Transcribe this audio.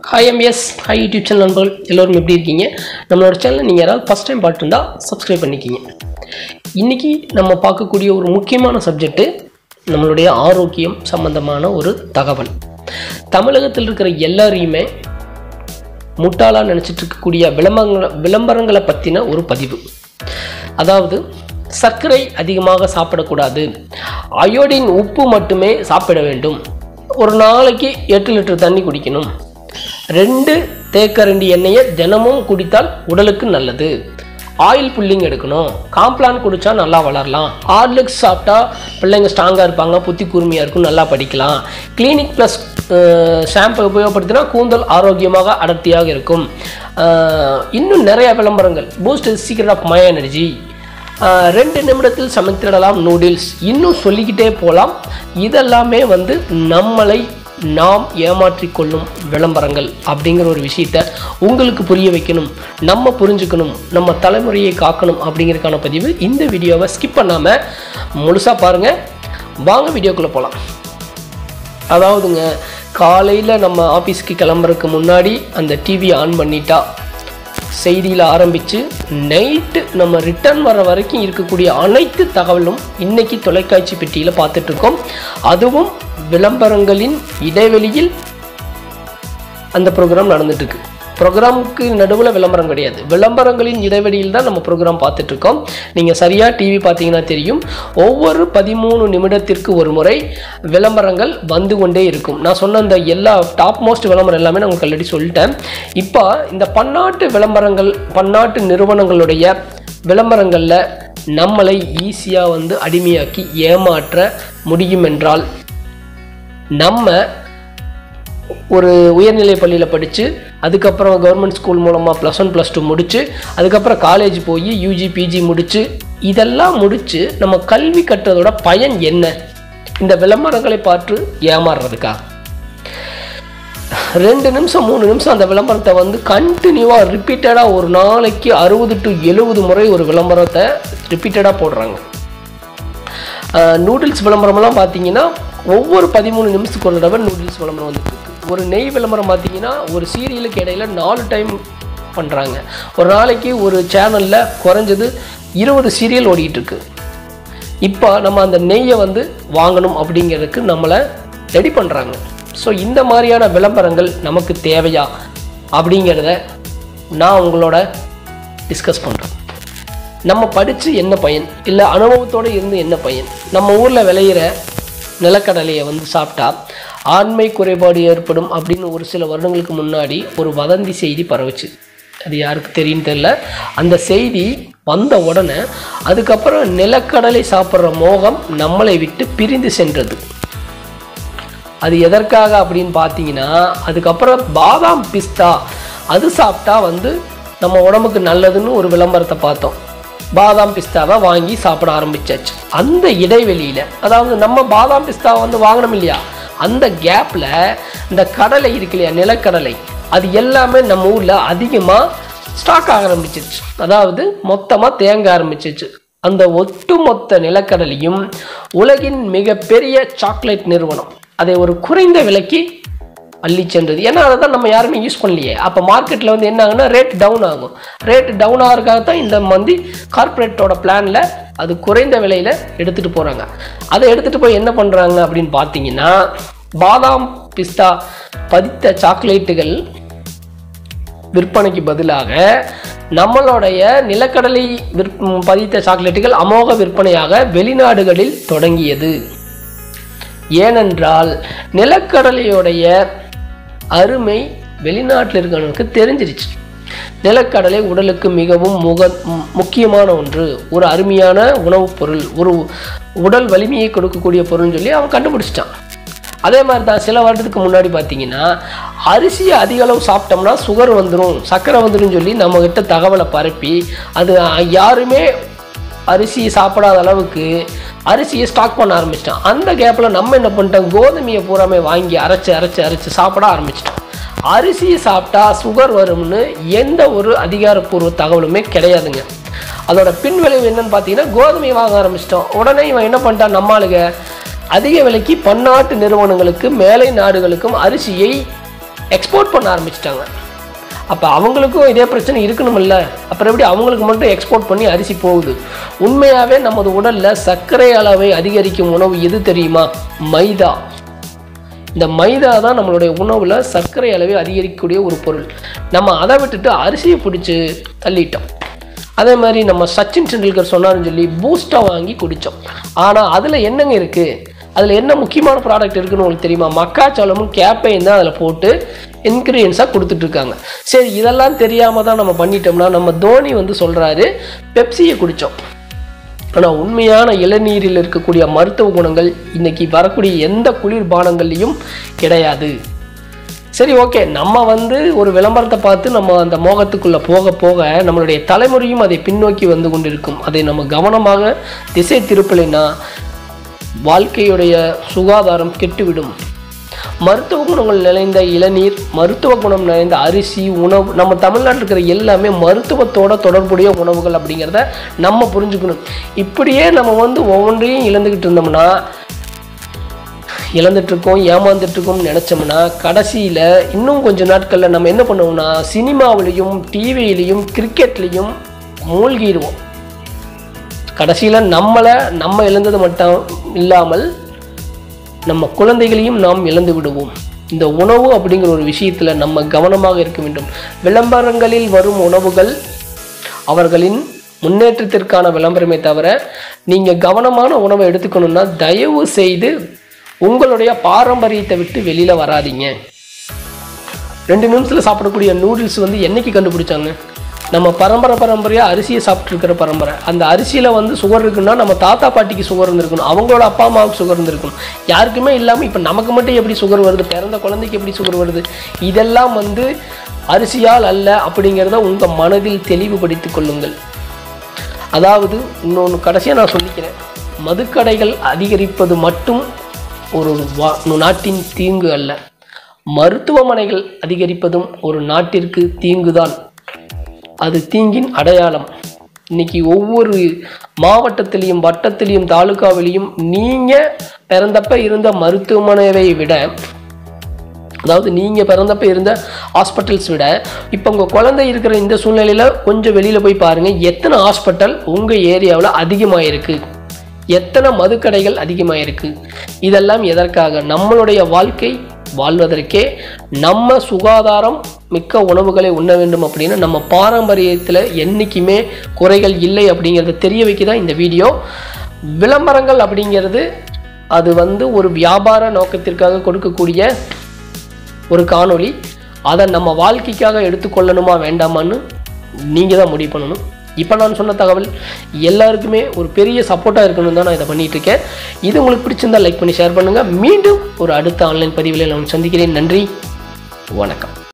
Hi MBS, hi YouTube channel நண்பர்கள் எல்லாரும் எப்படி இருக்கீங்க? நம்மளோட சேனலை நீங்க யாராவது ஃபர்ஸ்ட் டைம் பார்த்துட்டா Subscribe பண்ணிக்கீங்க. இன்னைக்கு நம்ம பார்க்கக்கூடிய ஒரு முக்கியமான சப்ஜெக்ட் நம்மளுடைய ஆரோக்கியம் சம்பந்தமான ஒரு தகவல். தமிழகத்தில் இருக்கிற எல்லாரையுமே முட்டாளா நினைச்சிட்டு இருக்கக்கூடிய விளம்பரங்களை பத்தின ஒரு பதிவு. அதாவது சர்க்கரை அதிகமாக சாப்பிடக்கூடாது, அயோடின் உப்பு மட்டுமே சாப்பிட வேண்டும், ஒரு நாளைக்கு 8 லிட்டர் தண்ணி குடிக்கணும், 2 தேக்கரண்டி எண்ணெயை தினமும் குடித்தால் உடலுக்கு நல்லது, ஆயில் புல்லிங் எடுக்கணும், காம்ப்ளான் குடித்தா நல்லா வளரலாம், ஹார்லிக்ஸ் சாப்பிட்டா பிள்ளைங்க ஸ்ட்ராங்காக இருப்பாங்க, புத்தி கூர்மையாக இருக்கும், நல்லா படிக்கலாம், கிளினிக் ப்ளஸ் ஷாம்பு உபயோகப்படுத்தினா கூந்தல் ஆரோக்கியமாக அடர்த்தியாக இருக்கும், இன்னும் நிறைய விளம்பரங்கள், Boost secret of my energy, 2 நிமிடத்தில் சமைத்திடலாம் நூடுல்ஸ், இன்னும் சொல்லிக்கிட்டே போகலாம். இதெல்லாமே நம்மளை நாம் ஏமாற்றிக்கொள்ளும் விளம்பரங்கள் அப்படிங்கிற ஒரு விஷயத்தை உங்களுக்கு புரிய வைக்கணும், நம்ம புரிஞ்சுக்கணும், நம்ம தலைமுறையை காக்கணும் அப்படிங்கிறதுக்கான பதிவு. இந்த வீடியோவை ஸ்கிப் பண்ணாமல் முழுசாக பாருங்கள். வாங்க வீடியோக்குள்ளே போகலாம். அதாவதுங்க, காலையில் நம்ம ஆஃபீஸ்க்கு கிளம்புறதுக்கு முன்னாடி அந்த டிவி ஆன் பண்ணிட்டா செய்தியில் ஆரம்பித்து நைட்டு நம்ம ரிட்டர்ன் வர வரைக்கும் இருக்கக்கூடிய அனைத்து தகவலும் இன்றைக்கி தொலைக்காட்சி பெட்டியில் பார்த்துட்ருக்கோம். அதுவும் விளம்பரங்களின் இடைவெளியில் அந்த ப்ரோக்ராம் நடந்துட்டுருக்கு. ப்ரோக்ராமுக்கு நடுவில் விளம்பரம் கிடையாது, விளம்பரங்களின் இடைவெளியில் தான் நம்ம ப்ரோக்ராம் பார்த்துட்ருக்கோம். நீங்கள் சரியாக டிவி பார்த்தீங்கன்னா தெரியும், ஒவ்வொரு 13 நிமிடத்திற்கு ஒரு முறை விளம்பரங்கள் வந்து கொண்டே இருக்கும். நான் சொன்ன அந்த எல்லா டாப் மோஸ்ட் விளம்பரம் எல்லாமே நான் உங்களுக்கு ஆல்ரெடி சொல்லிட்டேன். இப்போ இந்த பன்னாட்டு விளம்பரங்கள், பன்னாட்டு நிறுவனங்களுடைய விளம்பரங்களில் நம்மளை ஈஸியாக அடிமையாக்கி ஏமாற்ற முடியும் என்றால், நம்ம ஒரு உயர்நிலை பள்ளியில் படித்து அதுக்கப்புறம் கவர்மெண்ட் ஸ்கூல் மூலமாக +1 +2 முடித்து அதுக்கப்புறம் காலேஜ் போய் யூஜி பிஜி முடித்து இதெல்லாம் முடித்து நம்ம கல்வி கற்றதோட பயன் என்ன? இந்த விளம்பரங்களை பார்த்து ஏமாறுறதுக்கா? 2 நிமிஷம் 3 நிமிஷம் அந்த விளம்பரத்தை கண்டினியூவாக ரிப்பீட்டடாக ஒரு நாளைக்கு 60 to 70 முறை ஒரு விளம்பரத்தை ரிப்பீட்டடாக போடுறாங்க. நூடுல்ஸ் விளம்பரமெல்லாம் பார்த்தீங்கன்னா ஒவ்வொரு 13 நிமிஷத்துக்கு ஒரு தடவை நூடுல்ஸ் விளம்பரம் வந்துருக்கு. ஒரு நெய் விளம்பரம் பார்த்தீங்கன்னா ஒரு சீரியலுக்கு இடையில 4 டைம் பண்ணுறாங்க. ஒரு நாளைக்கு ஒரு சேனலில் குறைஞ்சது 20 சீரியல் ஓடிக்கிட்டு இருக்கு. இப்போ நம்ம அந்த நெய்யை வாங்கணும் அப்படிங்கிறதுக்கு நம்மளை ரெடி பண்ணுறாங்க. ஸோ இந்த மாதிரியான விளம்பரங்கள் நமக்கு தேவையா அப்படிங்கிறத நான் உங்களோட டிஸ்கஸ் பண்ணுறேன். நம்ம படித்து என்ன பயன், இல்லை அனுபவத்தோடு இருந்து என்ன பயன்? நம்ம ஊரில் விளையிற நிலக்கடலையை சாப்பிட்டா ஆண்மை குறைபாடு ஏற்படும் அப்படின்னு ஒரு சில வருடங்களுக்கு முன்னாடி ஒரு வதந்தி செய்தி பரவுச்சு. அது யாருக்கு தெரியும் தெரியல. அந்த செய்தி வந்த உடனே அதுக்கப்புறம் நிலக்கடலை சாப்பிட்ற மோகம் நம்மளை விட்டு பிரிந்து சென்றது. அது எதற்காக அப்படின்னு பார்த்தீங்கன்னா, அதுக்கப்புறம் பாதாம் பிஸ்தா அது சாப்பிட்டா நம்ம உடம்புக்கு நல்லதுன்னு ஒரு விளம்பரத்தை பார்த்தோம். பாதாம் பிஸ்தாவை வாங்கி சாப்பிட ஆரம்பிச்சாச்சு. அந்த இடைவெளியில், அதாவது நம்ம பாதாம் பிஸ்தாவை வாங்கணும் இல்லையா, அந்த கேப்பில் இந்த கடலை இருக்கு இல்லையா, நிலக்கடலை, அது எல்லாமே நம்ம ஊரில் அதிகமாக ஸ்டாக் ஆக ஆரம்பிச்சிருச்சு. அதாவது மொத்தமாக தேங்க ஆரம்பிச்சிருச்சு. அந்த ஒட்டுமொத்த நிலக்கடலையும் உலகின் மிகப்பெரிய சாக்லேட் நிறுவனம் அதை ஒரு குறைந்த விலைக்கு அள்ளி சென்றது. ஏன்னா அதை தான் நம்ம யாருமே யூஸ் பண்ணலையே. அப்போ மார்க்கெட்டில் என்ன ஆகுனா ரேட் டவுன் ஆகும். ரேட் டவுன் ஆகிறதுக்காக தான் இந்த கார்பரேட்டோட பிளானில் அது குறைந்த விலையில் எடுத்துகிட்டு போகிறாங்க. அதை எடுத்துகிட்டு போய் என்ன பண்ணுறாங்க அப்படின்னு பார்த்தீங்கன்னா, பாதாம் பிஸ்தா பதித்த சாக்லேட்டுகள் விற்பனைக்கு பதிலாக நம்மளுடைய நிலக்கடலை பதித்த சாக்லேட்டுகள் அமோக விற்பனையாக வெளிநாடுகளில் தொடங்கியது. ஏனென்றால் நிலக்கடலையுடைய அருமை வெளிநாட்டில் இருக்கிறவனுக்கு தெரிஞ்சிருச்சு. நிலக்கடலை உடலுக்கு மிகவும் முக்கியமான ஒன்று, ஒரு அருமையான உணவுப் பொருள், ஒரு உடல் வலிமையை கொடுக்கக்கூடிய பொருள்னு சொல்லி அவன் கண்டுபிடிச்சிட்டான். அதே மாதிரி தான் சில வருடத்துக்கு முன்னாடி பார்த்தீங்கன்னா, அரிசியை அதிக அளவு சாப்பிட்டோம்னா சுகர் வந்துடும், சர்க்கரை வந்துடும் சொல்லி நம்மக்கிட்ட தகவலை பரப்பி அது யாருமே அரிசியை சாப்பிடாத அளவுக்கு அரிசியை ஸ்டாக் பண்ண ஆரம்பிச்சிட்டான். அந்த கேப்பில் நம்ம என்ன பண்ணிட்டோம், கோதுமையை பூராமே வாங்கி அரைச்சி சாப்பிட ஆரம்பிச்சிட்டோம். அரிசியை சாப்பிட்டா சுகர் வரும்னு எந்த ஒரு அதிகாரப்பூர்வ தகவலுமே கிடையாதுங்க. அதோட பின்விளைவு என்னன்னு பார்த்தீங்கன்னா, கோதுமையை வாங்க ஆரம்பிச்சிட்டோம். உடனே இவன் என்ன பண்ணிட்டான், நம்மளுக்கு அதிக விலைக்கு பன்னாட்டு நிறுவனங்களுக்கு மேலை நாடுகளுக்கும் அரிசியை எக்ஸ்போர்ட் பண்ண ஆரம்பிச்சிட்டாங்க. அப்போ அவங்களுக்கும் இதே பிரச்சனை இருக்கணுமில்ல, அப்புறம் எப்படி அவங்களுக்கு மட்டும் எக்ஸ்போர்ட் பண்ணி அரிசி போகுது? உண்மையாகவே நமது உடலில் சர்க்கரை அளவை அதிகரிக்கும் உணவு எது தெரியுமா? மைதா. இந்த மைதா தான் நம்மளுடைய உணவில் சர்க்கரை அளவை அதிகரிக்கக்கூடிய ஒரு பொருள். நம்ம அதை விட்டுட்டு அரிசியை பிடிச்சி தள்ளிட்டோம். அதே மாதிரி நம்ம சச்சின் டெண்டுல்கர் சொன்னார்னு சொல்லி பூஸ்டாக வாங்கி குடித்தோம். ஆனால் அதில் என்னங்க இருக்குது? அதில் என்ன முக்கியமான ப்ராடக்ட் இருக்குன்னு உங்களுக்கு தெரியுமா? மக்காச்சோளமும் கேப்பையும் தான் அதில் போட்டு இன்க்ரீடியன்ஸாக கொடுத்துட்ருக்காங்க. சரி, இதெல்லாம் தெரியாமல் தான் நம்ம பண்ணிட்டோம்னா, நம்ம தோனி சொல்கிறாரு பெப்சியை குடித்தோம். ஆனால் உண்மையான இளநீரில் இருக்கக்கூடிய மருத்துவ குணங்கள் இன்றைக்கி வரக்கூடிய எந்த குளிர்பானங்கள்லையும் கிடையாது. சரி, ஓகே, நம்ம ஒரு விளம்பரத்தை பார்த்து நம்ம அந்த மோகத்துக்குள்ளே போக போக நம்மளுடைய தலைமுறையும் அதை பின்னோக்கி வந்து கொண்டிருக்கும். அதை நம்ம கவனமாக திசை திருப்பலைன்னா வாழ்க்கையுடைய சுகாதாரம் கெட்டுவிடும். மருத்துவ குணங்கள் நிறைந்த இளநீர், மருத்துவ குணம் நிறைந்த அரிசி, உணவு, நம்ம தமிழ்நாட்டில் இருக்கிற எல்லாமே மருத்துவத்தோட தொடர்புடைய உணவுகள் அப்படிங்கிறத நம்ம புரிஞ்சுக்கணும். இப்படியே நம்ம ஒவ்வொன்றையும் இழந்துட்டுருக்கோம், ஏமாந்துட்டுருக்கோம் நினச்சோம்னா கடைசியில் இன்னும் கொஞ்சம் நாட்களில் நம்ம என்ன பண்ணுவோம்னா சினிமாவிலையும் டிவியிலையும் கிரிக்கெட்லேயும் மூழ்கிடுவோம். கடைசியில் நம்ம இழந்தது மட்டும் இல்லாமல் நம்ம குழந்தைகளையும் நாம் இழந்து விடுவோம். இந்த உணவு அப்படிங்கிற ஒரு விஷயத்தில் நம்ம கவனமாக இருக்க வேண்டும். விளம்பரங்களில் வரும் உணவுகள் அவர்களின் முன்னேற்றத்திற்கான விளம்பரமே தவிர நீங்கள் கவனமான உணவை எடுத்துக்கணும்னா தயவு செய்து உங்களுடைய பாரம்பரியத்தை விட்டு வெளியில் வராதிங்க. 2 நிமிஷத்தில் சாப்பிடக்கூடிய நூடுல்ஸ் என்னைக்கு கண்டுபிடிச்சாங்க? நம்ம பரம்பரையாக அரிசியை சாப்பிட்ருக்கிற பரம்பரை. அந்த அரிசியில் சுகர் இருக்குன்னா நம்ம தாத்தா பாட்டிக்கு சுகர் இருந்திருக்கணும், அவங்களோட அப்பா அம்மாவுக்கு சுகர் இருந்திருக்கணும். யாருக்குமே இல்லாமல் இப்போ நமக்கு மட்டும் எப்படி சுகர் வருது? பிறந்த குழந்தைக்கு எப்படி சுகர் வருது? இதெல்லாம் அரிசியால் அல்ல அப்படிங்கிறத உங்கள் மனதில் தெளிவுபடுத்திக் கொள்ளுங்கள். அதாவது இன்னொன்று கடைசியாக நான் சொல்லிக்கிறேன், மதுக்கடைகள் அதிகரிப்பது மட்டும் ஒரு நாட்டின் தீங்கு அல்ல, மருத்துவமனைகள் அதிகரிப்பதும் ஒரு நாட்டிற்கு தீங்குதான். அது தீங்கின் அடையாளம். இன்றைக்கி ஒவ்வொரு மாவட்டத்திலையும் வட்டத்திலையும் தாலுக்காவிலையும் நீங்கள் பிறந்தப்ப இருந்த மருத்துவமனையை விட, அதாவது நீங்கள் பிறந்தப்ப இருந்த ஹாஸ்பிட்டல்ஸ் விட இப்போ உங்கள் குழந்தை இருக்கிற இந்த சூழ்நிலையில் கொஞ்சம் வெளியில் போய் பாருங்கள், எத்தனை ஹாஸ்பிட்டல் உங்கள் ஏரியாவில் அதிகமாக இருக்குது, எத்தனை மதுக்கடைகள் அதிகமாக இருக்குது. இதெல்லாம் எதற்காக? நம்மளுடைய வாழ்க்கை வாழ்வதற்கே நம்ம சுகாதாரம் மிக்க உணவுகளை உண்ண வேண்டும் அப்படின்னு நம்ம பாரம்பரியத்தில் என்றைக்குமே குறைகள் இல்லை அப்படிங்கிறத தெரிய வைக்க தான் இந்த வீடியோ. விளம்பரங்கள் அப்படிங்கிறது அது ஒரு வியாபார நோக்கத்திற்காக கொடுக்கக்கூடிய ஒரு காணொளி. அதை நம்ம வாழ்க்கைக்காக எடுத்துக்கொள்ளணுமா வேண்டாமான்னு நீங்கள் தான் முடிவு பண்ணணும். இப்போ நான் சொன்ன தகவல் எல்லாருக்குமே ஒரு பெரிய சப்போர்ட்டாக இருக்கணும் தான் நான் இதை பண்ணிகிட்ருக்கேன். இது உங்களுக்கு பிடிச்சிருந்தால் லைக் பண்ணி ஷேர் பண்ணுங்கள். மீண்டும் ஒரு அடுத்த ஆன்லைன் பதிவில் நான் சந்திக்கிறேன். நன்றி, வணக்கம்.